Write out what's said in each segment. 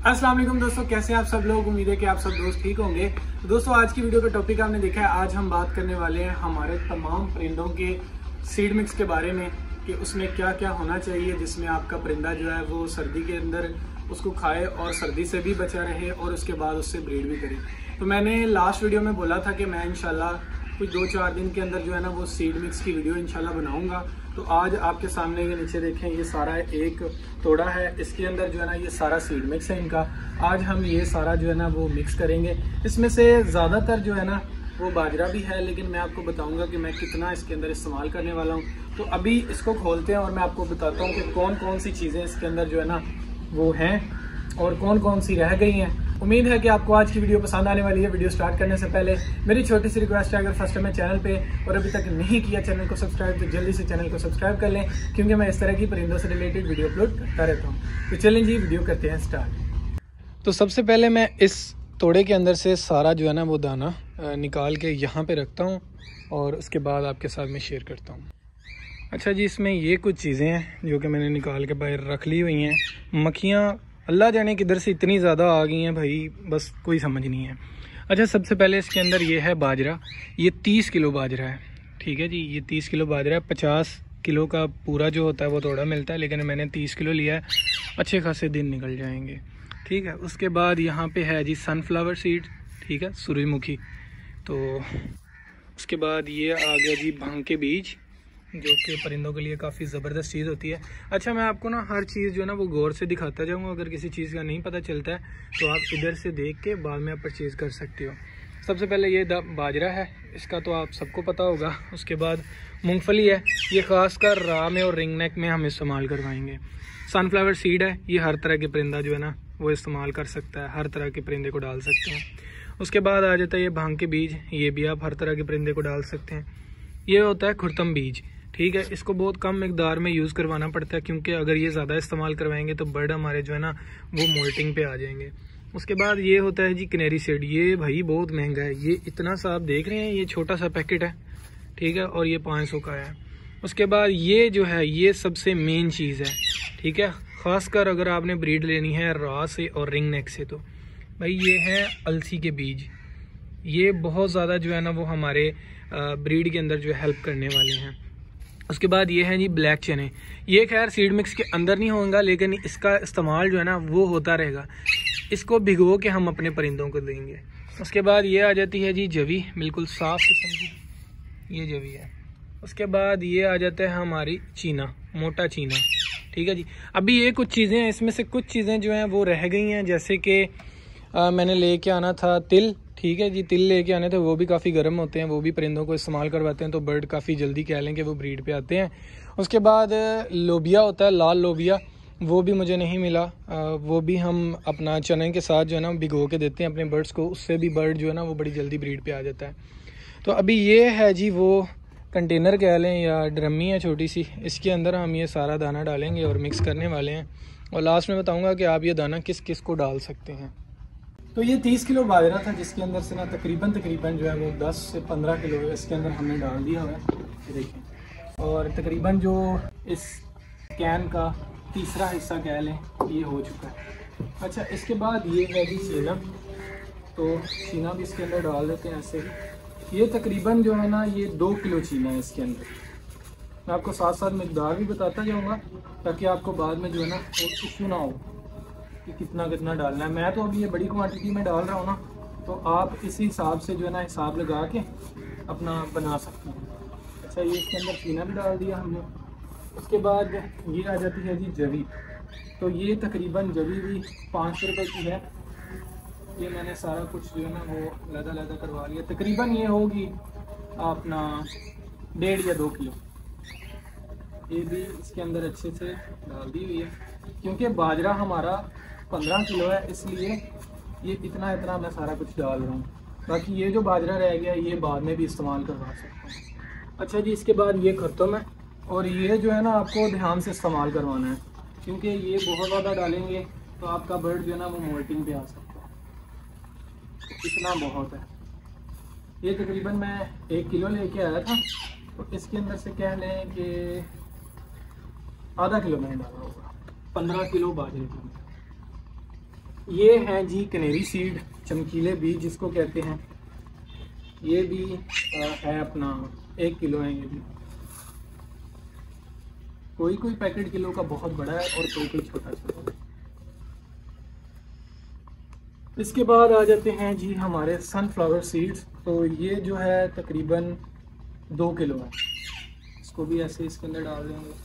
अस्सलाम वालेकुम दोस्तों, कैसे हैं आप सब लोग। उम्मीद है कि आप सब दोस्त ठीक होंगे। तो दोस्तों आज की वीडियो का टॉपिक आपने देखा है। आज हम बात करने वाले हैं हमारे तमाम परिंदों के सीड मिक्स के बारे में कि उसमें क्या क्या होना चाहिए जिसमें आपका परिंदा जो है वो सर्दी के अंदर उसको खाए और सर्दी से भी बचा रहे और उसके बाद उससे ब्रीड भी करे। तो मैंने लास्ट वीडियो में बोला था कि मैं इंशाल्लाह कुछ 2-4 दिन के अंदर जो है ना वो सीड मिक्स की वीडियो इंशाल्लाह बनाऊंगा। तो आज आपके सामने ये नीचे देखें, ये सारा एक तोड़ा है, इसके अंदर जो है ना ये सारा सीड मिक्स है इनका। आज हम ये सारा जो है ना वो मिक्स करेंगे। इसमें से ज़्यादातर जो है ना वो बाजरा भी है, लेकिन मैं आपको बताऊंगा कि मैं कितना इसके अंदर इस्तेमाल करने वाला हूँ। तो अभी इसको खोलते हैं और मैं आपको बताता हूँ कि कौन कौन सी चीज़ें इसके अंदर जो है ना वो हैं और कौन कौन सी रह गई हैं। उम्मीद है कि आपको आज की वीडियो पसंद आने वाली है। वीडियो स्टार्ट करने से पहले मेरी छोटी सी रिक्वेस्ट है, अगर फर्स्ट टाइम है चैनल पे और अभी तक नहीं किया चैनल को सब्सक्राइब, तो जल्दी से चैनल को सब्सक्राइब कर लें, क्योंकि मैं इस तरह की परिंदों से रिलेटेड वीडियो अपलोड करता रहता हूँ। तो चलें जी, वीडियो करते हैं स्टार्ट। तो सबसे पहले मैं इस तोड़े के अंदर से सारा जो है ना वो दाना निकाल के यहाँ पे रखता हूँ और उसके बाद आपके साथ में शेयर करता हूँ। अच्छा जी, इसमें ये कुछ चीज़ें हैं जो कि मैंने निकाल के बाहर रख ली हुई हैं। मक्खियाँ अल्लाह जाने किधर से इतनी ज़्यादा आ गई हैं भाई, बस कोई समझ नहीं है। अच्छा, सबसे पहले इसके अंदर ये है बाजरा। ये 30 किलो बाजरा है, ठीक है जी। ये 30 किलो बाजरा है। 50 किलो का पूरा जो होता है वो थोड़ा मिलता है, लेकिन मैंने 30 किलो लिया है। अच्छे खासे दिन निकल जाएंगे, ठीक है। उसके बाद यहाँ पे है जी सनफ्लावर सीड, ठीक है, सूरजमुखी। तो उसके बाद ये आ गया जी भांग के बीज, जो कि परिंदों के लिए काफ़ी ज़बरदस्त चीज़ होती है। अच्छा, मैं आपको ना हर चीज़ जो है ना वो गौर से दिखाता जाऊँगा। अगर किसी चीज़ का नहीं पता चलता है तो आप इधर से देख के बाद में आप परचेज़ कर सकते हो। सबसे पहले ये बाजरा है, इसका तो आप सबको पता होगा। उसके बाद मूंगफली है, ये ख़ासकर राह में और रिंग नेक में हम इस्तेमाल करवाएंगे। सनफ्लावर सीड है, ये हर तरह के परिंदा जो है ना वो इस्तेमाल कर सकता है, हर तरह के परिंदे को डाल सकते हैं। उसके बाद आ जाता है ये भांग के बीज, ये भी आप हर तरह के परिंदे को डाल सकते हैं। ये होता है खुरतम बीज, ठीक है। इसको बहुत कम मिकदार में यूज़ करवाना पड़ता है, क्योंकि अगर ये ज़्यादा इस्तेमाल करवाएंगे तो बर्ड हमारे जो है ना वो मोल्टिंग पे आ जाएंगे। उसके बाद ये होता है जी कैनेरी सीड। ये भाई बहुत महंगा है, ये इतना सा आप देख रहे हैं, ये छोटा सा पैकेट है, ठीक है, और ये 500 का है। उसके बाद ये जो है ये सबसे मेन चीज़ है, ठीक है। ख़ासकर अगर आपने ब्रीड लेनी है राह से और रिंग नेक से, तो भाई ये है अलसी के बीज। ये बहुत ज़्यादा जो है ना वो हमारे ब्रीड के अंदर जो है हेल्प करने वाले हैं। उसके बाद ये है जी ब्लैक चने। ये खैर सीड मिक्स के अंदर नहीं होगा, लेकिन इसका इस्तेमाल जो है ना वो होता रहेगा। इसको भिगो के हम अपने परिंदों को देंगे। उसके बाद ये आ जाती है जी जवी, बिल्कुल साफ़ किस्म की ये जवी है। उसके बाद ये आ जाता है हमारी चीना, मोटा चीना, ठीक है जी। अभी ये कुछ चीज़ें हैं, इसमें से कुछ चीज़ें जो हैं वो रह गई हैं, जैसे कि मैंने लेके आना था तिल, ठीक है जी। तिल लेके आने थे, वो भी काफ़ी गर्म होते हैं, वो भी परिंदों को इस्तेमाल करवाते हैं, तो बर्ड काफ़ी जल्दी कह लें कि वो ब्रीड पे आते हैं। उसके बाद लोबिया होता है, लाल लोबिया, वो भी मुझे नहीं मिला। वो भी हम अपना चने के साथ जो है ना भिगो के देते हैं अपने बर्ड्स को, उससे भी बर्ड जो है ना वो बड़ी जल्दी ब्रीड पे आ जाता है। तो अभी ये है जी वो कंटेनर कह लें या ड्रमी है छोटी सी, इसके अंदर हम ये सारा दाना डालेंगे और मिक्स करने वाले हैं। और लास्ट में बताऊँगा कि आप ये दाना किस किस को डाल सकते हैं। तो ये 30 किलो बाजरा था, जिसके अंदर से ना तकरीबन जो है वो 10 से 15 किलो इसके अंदर हमने डाल दिया हुआ है, देखें। और तकरीबन जो इस कैन का तीसरा हिस्सा कह लें ये हो चुका है। अच्छा, इसके बाद ये है जी चीना। तो चीना भी इसके अंदर डाल देते हैं ऐसे ही। ये तकरीबन जो है ना ये 2 किलो चीना है इसके अंदर। मैं आपको साथ साथ मिकदार भी बताता जाऊँगा, ताकि आपको बाद में जो है ना वो इशू ना हो कि कितना कितना डालना है। मैं तो अभी ये बड़ी क्वांटिटी में डाल रहा हूँ ना, तो आप इसी हिसाब से जो है ना हिसाब लगा के अपना बना सकते हैं। अच्छा, ये इसके अंदर चीना भी डाल दिया हमने। उसके बाद ये आ जाती है जी जवी। तो ये तकरीबन जवी भी 500 रुपये की है। ये मैंने सारा कुछ जो है ना वो लदा करवा लिया। तकरीबन ये होगी अपना 1.5 या 2 किलो। ये भी इसके अंदर अच्छे से डाल दी हुई है, क्योंकि बाजरा हमारा 15 किलो है, इसलिए ये इतना मैं सारा कुछ डाल रहा हूँ। बाकी ये जो बाजरा रह गया ये बाद में भी इस्तेमाल करवा सकते हैं। अच्छा जी, इसके बाद ये खत्म है, और ये जो है ना आपको ध्यान से इस्तेमाल करवाना है, क्योंकि ये बहुत ज़्यादा डालेंगे तो आपका बर्ड जो है ना वो मोल्टिंग पे आ सकता है। इतना बहुत है। ये तकरीबन मैं 1 किलो लेके आया था, तो इसके अंदर से कह लें कि आधा किलो मैंने डाला होगा 15 किलो बाजरे के अंदर। ये हैं जी कनेरी सीड, चमकीले बीज जिसको कहते हैं। ये भी है अपना 1 किलो है। ये भी कोई कोई पैकेट किलो का बहुत बड़ा है और कोई कोई छोटा छोटा है। इसके बाद आ जाते हैं जी हमारे सनफ्लावर सीड्स। तो ये जो है तकरीबन 2 किलो है। इसको भी ऐसे इसके अंदर डाल देंगे।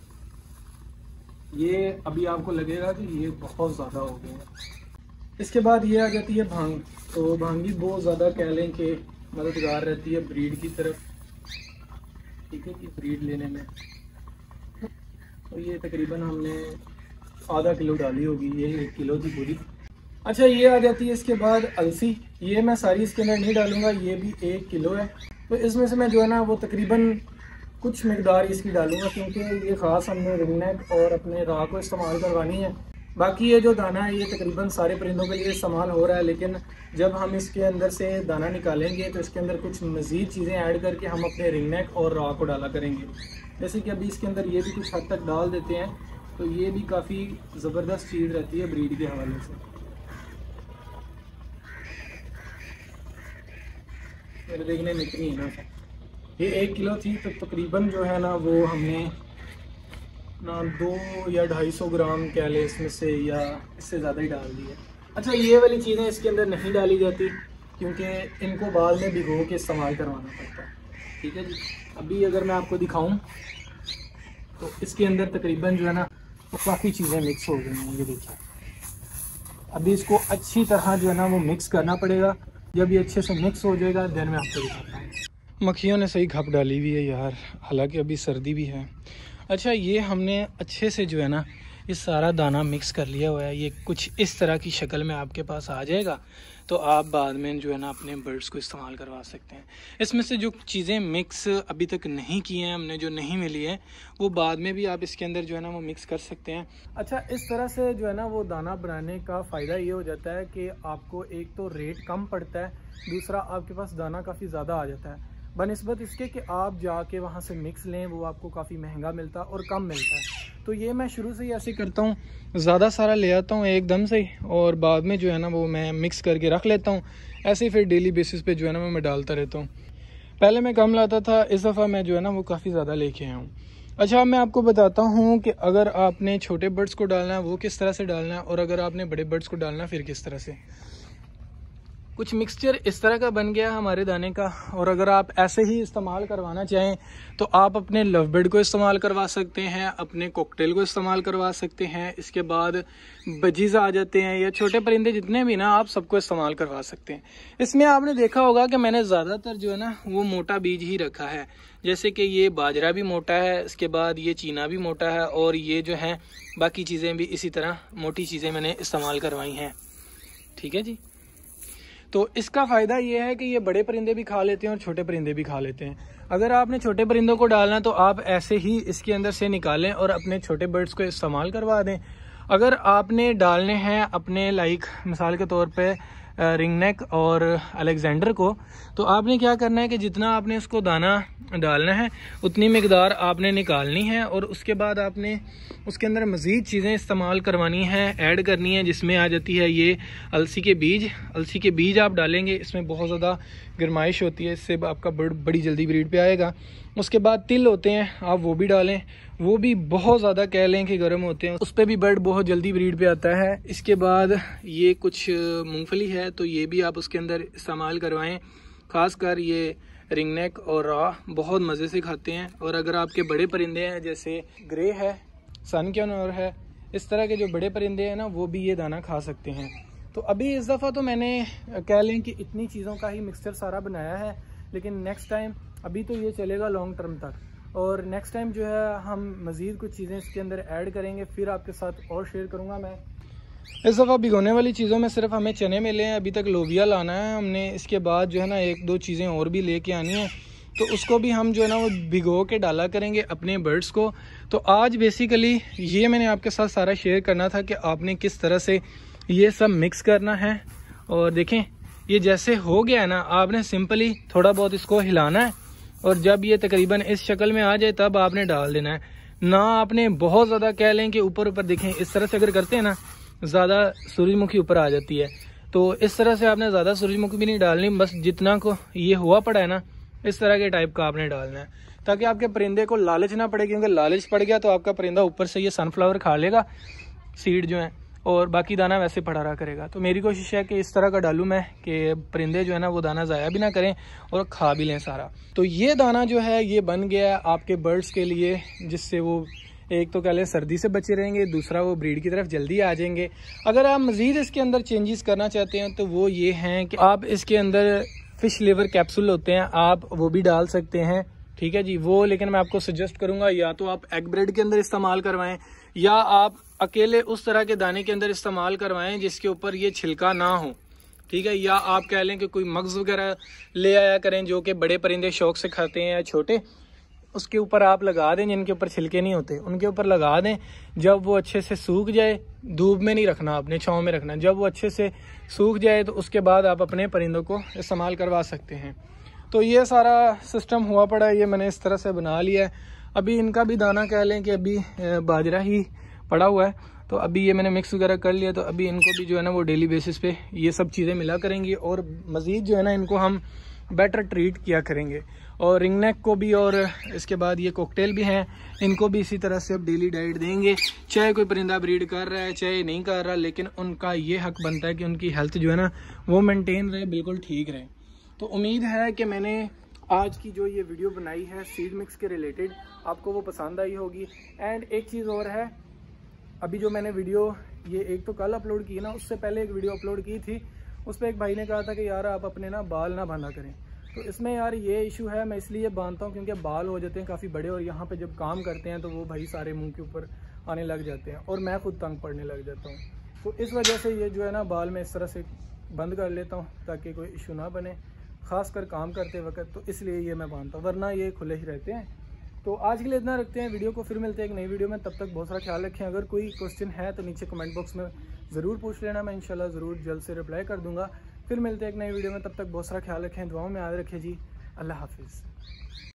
ये अभी आपको लगेगा कि ये बहुत ज़्यादा हो गया है। इसके बाद ये आ जाती है भांग। तो भांगी बहुत ज़्यादा कह लें कि मददगार रहती है ब्रीड की तरफ, ठीक है कि ब्रीड लेने में। तो ये तकरीबन हमने आधा किलो डाली होगी, ये 1 किलो थी पूरी। अच्छा, ये आ जाती है इसके बाद अलसी। ये मैं सारी इसके अंदर नहीं डालूंगा, ये भी 1 किलो है। तो इसमें से मैं जो है ना वो तकरीबन कुछ मिकदार इसकी डालूंगा, क्योंकि ये ख़ास हमने रिंगनेक और अपने राह को इस्तेमाल करवानी है। बाकी ये जो दाना है ये तकरीबन सारे परिंदों के लिए इस्तेमाल हो रहा है, लेकिन जब हम इसके अंदर से दाना निकालेंगे तो इसके अंदर कुछ मज़ीद चीज़ें ऐड करके हम अपने रिंगनेक और राह को डाला करेंगे। जैसे कि अभी इसके अंदर ये भी कुछ हद तक डाल देते हैं, तो ये भी काफ़ी ज़बरदस्त चीज़ रहती है ब्रीड के हवाले से। मेरे देखने में इतनी है ना, ये 1 किलो थी, तो तकरीबन जो है ना वो हमने ना 2 या 250 ग्राम कह लें इसमें से, या इससे ज़्यादा ही डाल दी है। अच्छा, ये वाली चीज़ें इसके अंदर नहीं डाली जाती क्योंकि इनको बाद में भिगो के इस्तेमाल करवाना पड़ता है, ठीक है जी। अभी अगर मैं आपको दिखाऊं तो इसके अंदर तकरीबन जो है ना वो काफ़ी चीज़ें मिक्स हो गई हैं। ये देखिए, अभी इसको अच्छी तरह जो है ना वो मिक्स करना पड़ेगा। जब ये अच्छे से मिक्स हो जाएगा देन मैं आपको दिखाता हूँ। मक्खियों ने सही घप डाली हुई है यार, हालांकि अभी सर्दी भी है। अच्छा, ये हमने अच्छे से जो है ना ये सारा दाना मिक्स कर लिया हुआ है। ये कुछ इस तरह की शक्ल में आपके पास आ जाएगा, तो आप बाद में जो है ना अपने बर्ड्स को इस्तेमाल करवा सकते हैं। इसमें से जो चीज़ें मिक्स अभी तक नहीं की हैं हमने, जो नहीं मिली है, वो बाद में भी आप इसके अंदर जो है ना वो मिक्स कर सकते हैं। अच्छा, इस तरह से जो है ना वो दाना बनाने का फ़ायदा ये हो जाता है कि आपको एक तो रेट कम पड़ता है, दूसरा आपके पास दाना काफ़ी ज़्यादा आ जाता है। बनिस्बत इसके कि आप जाके वहाँ से मिक्स लें, वो आपको काफ़ी महंगा मिलता है और कम मिलता है। तो ये मैं शुरू से ही ऐसे करता हूँ, ज़्यादा सारा ले आता हूँ एकदम से ही, और बाद में जो है ना वो मैं मिक्स करके रख लेता हूँ। ऐसे ही फिर डेली बेसिस पे जो है ना मैं डालता रहता हूँ। पहले मैं कम लाता था, इस दफ़ा मैं जो है ना वो काफ़ी ज़्यादा लेके आया हूँ। अच्छा, अब मैं आपको बताता हूँ कि अगर आपने छोटे बर्ड्स को डालना है वो किस तरह से डालना है, और अगर आपने बड़े बर्ड्स को डालना है फिर किस तरह से। कुछ मिक्सचर इस तरह का बन गया हमारे दाने का, और अगर आप ऐसे ही इस्तेमाल करवाना चाहें तो आप अपने लव बर्ड को इस्तेमाल करवा सकते हैं, अपने कॉकटेल को इस्तेमाल करवा सकते हैं। इसके बाद बजीज़ आ जाते हैं, या छोटे परिंदे जितने भी ना, आप सबको इस्तेमाल करवा सकते हैं। इसमें आपने देखा होगा कि मैंने ज़्यादातर जो है ना वो मोटा बीज ही रखा है। जैसे कि ये बाजरा भी मोटा है, इसके बाद ये चीना भी मोटा है, और ये जो है बाकी चीज़ें भी इसी तरह मोटी चीज़ें मैंने इस्तेमाल करवाई हैं, ठीक है जी। तो इसका फ़ायदा ये है कि ये बड़े परिंदे भी खा लेते हैं और छोटे परिंदे भी खा लेते हैं। अगर आपने छोटे परिंदों को डालना तो आप ऐसे ही इसके अंदर से निकालें और अपने छोटे बर्ड्स को इस्तेमाल करवा दें। अगर आपने डालने हैं अपने लाइक मिसाल के तौर पे रिंगनेक और अलेक्जेंडर को, तो आपने क्या करना है कि जितना आपने उसको दाना डालना है उतनी मिकदार आपने निकालनी है, और उसके बाद आपने उसके अंदर मज़ीद चीज़ें इस्तेमाल करवानी हैं, ऐड करनी है, जिसमें आ जाती है ये अलसी के बीज। अलसी के बीज आप डालेंगे, इसमें बहुत ज़्यादा गर्माइश होती है, इससे आपका बर्ड बड़ी जल्दी ब्रीड पे आएगा। उसके बाद तिल होते हैं, आप वो भी डालें, वो भी बहुत ज़्यादा कह लें कि गर्म होते हैं, उस पर भी बर्ड बहुत जल्दी ब्रीड पे आता है। इसके बाद ये कुछ मूंगफली है, तो ये भी आप उसके अंदर इस्तेमाल करवाएं। ख़ासकर ये रिंगनेक और राह बहुत मज़े से खाते हैं। और अगर आपके बड़े परिंदे हैं जैसे ग्रे है, सनक्योनोर है, इस तरह के जो बड़े परिंदे हैं ना, वो भी ये दाना खा सकते हैं। तो अभी इस दफ़ा तो मैंने कह लें कि इतनी चीज़ों का ही मिक्सचर सारा बनाया है, लेकिन नेक्स्ट टाइम अभी तो ये चलेगा लॉन्ग टर्म तक, और नेक्स्ट टाइम जो है हम मज़ीद कुछ चीज़ें इसके अंदर ऐड करेंगे, फिर आपके साथ और शेयर करूँगा मैं। इस दफ़ा भिगोने वाली चीज़ों में सिर्फ हमें चने मिले हैं, अभी तक लोबिया लाना है हमने। इसके बाद जो है ना 1-2 चीज़ें और भी लेके आनी है, तो उसको भी हम जो है ना वो भिगो के डाला करेंगे अपने बर्ड्स को। तो आज बेसिकली ये मैंने आपके साथ सारा शेयर करना था कि आपने किस तरह से ये सब मिक्स करना है। और देखें, ये जैसे हो गया है ना, आपने सिंपली थोड़ा बहुत इसको हिलाना है, और जब ये तकरीबन इस शक्ल में आ जाए तब आपने डाल देना है। ना आपने बहुत ज़्यादा कह लें कि ऊपर ऊपर, देखें इस तरह से अगर करते हैं ना ज़्यादा सूरजमुखी ऊपर आ जाती है। तो इस तरह से आपने ज़्यादा सूरजमुखी भी नहीं डालनी, बस जितना को ये हुआ पड़ा है ना इस तरह के टाइप का आपने डालना है, ताकि आपके परिंदे को लालच ना पड़े, क्योंकि लालच पड़ गया तो आपका परिंदा ऊपर से ये सनफ्लावर खा लेगा सीड जो है, और बाकी दाना वैसे पड़ा रहा करेगा। तो मेरी कोशिश है कि इस तरह का डालूं मैं कि परिंदे जो है ना वो दाना ज़ाया भी ना करें और खा भी लें सारा। तो ये दाना जो है ये बन गया है आपके बर्ड्स के लिए, जिससे वो एक तो कह लें सर्दी से बचे रहेंगे, दूसरा वो ब्रीड की तरफ जल्दी आ जाएंगे। अगर आप मज़ीद इसके अंदर चेंजेस करना चाहते हैं तो वो ये हैं कि आप इसके अंदर फ़िश लिवर कैप्सूल होते हैं, आप वो भी डाल सकते हैं, ठीक है जी। वो लेकिन मैं आपको सजेस्ट करूंगा या तो आप एग ब्रेड के अंदर इस्तेमाल करवाएं, या आप अकेले उस तरह के दाने के अंदर इस्तेमाल करवाएं जिसके ऊपर ये छिलका ना हो, ठीक है। या आप कह लें कि कोई मग्ज़ वगैरह ले आया करें जो कि बड़े परिंदे शौक से खाते हैं या छोटे, उसके ऊपर आप लगा दें, जिनके ऊपर छिलके नहीं होते उनके ऊपर लगा दें। जब वो अच्छे से सूख जाए, धूप में नहीं रखना आपने, छाँव में रखना, जब वो अच्छे से सूख जाए तो उसके बाद आप अपने परिंदों को इस्तेमाल करवा सकते हैं। तो ये सारा सिस्टम हुआ पड़ा है, ये मैंने इस तरह से बना लिया है। अभी इनका भी दाना कह लें कि अभी बाजरा ही पड़ा हुआ है, तो अभी ये मैंने मिक्स वगैरह कर लिया। तो अभी इनको भी जो है ना वो डेली बेसिस पे ये सब चीज़ें मिला करेंगी, और मज़ीद जो है ना इनको हम बेटर ट्रीट किया करेंगे। और रिंग नेक को भी, और इसके बाद ये कॉकटेल भी हैं, इनको भी इसी तरह से अब डेली डाइट देंगे। चाहे कोई परिंदा ब्रीड कर रहा है चाहे नहीं कर रहा, लेकिन उनका ये हक बनता है कि उनकी हेल्थ जो है ना वो मेनटेन रहे, बिल्कुल ठीक रहे। तो उम्मीद है कि मैंने आज की जो ये वीडियो बनाई है सीड मिक्स के रिलेटेड आपको वो पसंद आई होगी। एंड एक चीज़ और है, अभी जो मैंने वीडियो ये एक तो कल अपलोड की ना, उससे पहले एक वीडियो अपलोड की थी, उस पर एक भाई ने कहा था कि यार आप अपने ना बाल ना बांधा करें। तो इसमें यार ये इशू है, मैं इसलिए बांधता हूँ क्योंकि बाल हो जाते हैं काफ़ी बड़े, और यहाँ पे जब काम करते हैं तो वो भाई सारे मुंह के ऊपर आने लग जाते हैं और मैं खुद तंग पड़ने लग जाता हूँ। तो इस वजह से ये जो है ना बाल मैं इस तरह से बंद कर लेता हूँ ताकि कोई इशू ना बने, ख़ासकर काम करते वक्त। तो इसलिए ये मैं बांधता हूँ, वरना ये खुले ही रहते हैं। तो आज के लिए इतना रखते हैं वीडियो को, फिर मिलते हैं एक नई वीडियो में। तब तक बहुत सारा ख्याल रखें। अगर कोई क्वेश्चन है तो नीचे कमेंट बॉक्स में ज़रूर पूछ लेना, मैं इंशाल्लाह ज़रूर जल्द से रिप्लाई कर दूंगा। फिर मिलते हैं एक नई वीडियो में, तब तक बहुत सारा ख्याल रखें, दुआओं में याद रखें जी। अल्लाह हाफिज़।